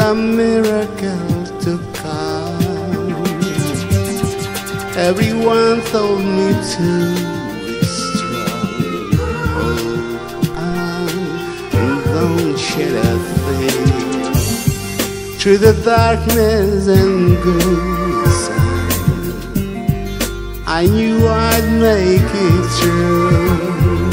a miracle to come. Everyone told me to be strong. Oh, and don't shed a thing through the darkness and good sun. I knew I'd make it through,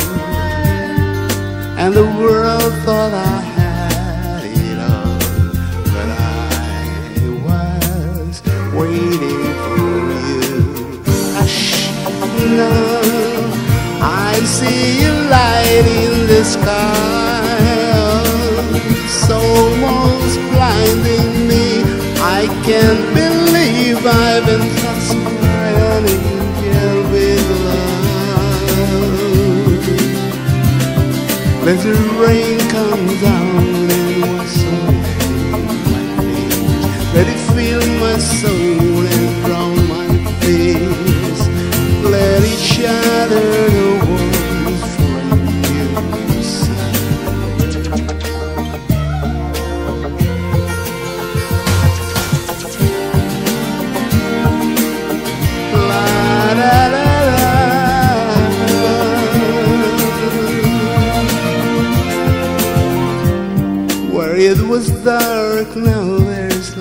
and the world thought I had it all, but I was waiting for you. Hush, now I see a light in the sky. It's almost blinding me. I can't believe I've been touched by an angel with love. Let the rain come down and wash away my tears. Let it fill my soul and drown my fears. Let it shatter the walls for a new sun. La da da da. Where it was dark, now there's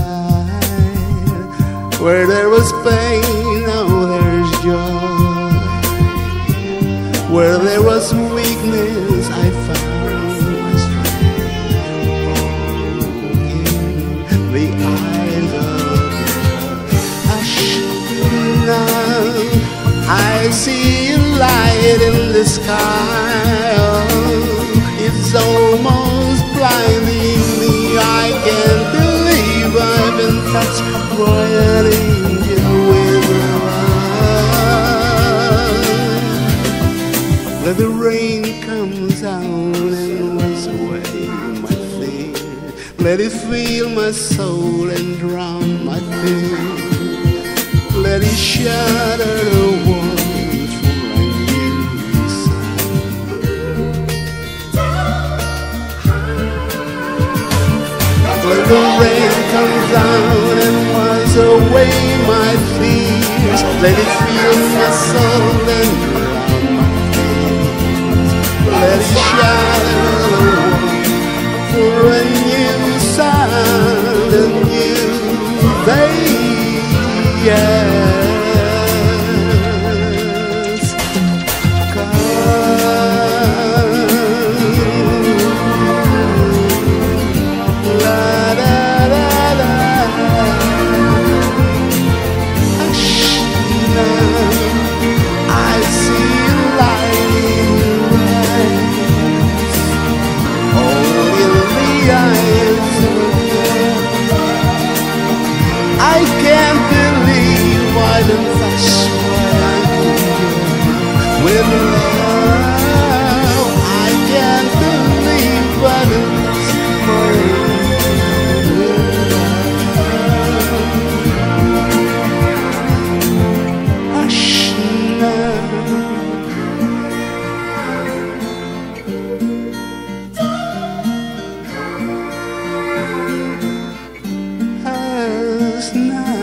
light. Where there was pain, now there's joy. Where there was weakness, I found my strength. Oh, in the eyes of God. Hush, now I see a light in the sky. Oh, it's almost blinding me. I can't believe I've been touched by an angel with love. Let the rain come down and wash away my fear. Let it fill my soul and drown my pain. Let it shatter the walls for a new sun. Let the rain come down and wash away my fears. Let it fill my soul and drown my fears. Let it shatter the world for a new sun, a new day. Yes. I can't believe I've been touched by an angel with love. I can't believe I've been touched by an angel with love. Hush now. Hush now.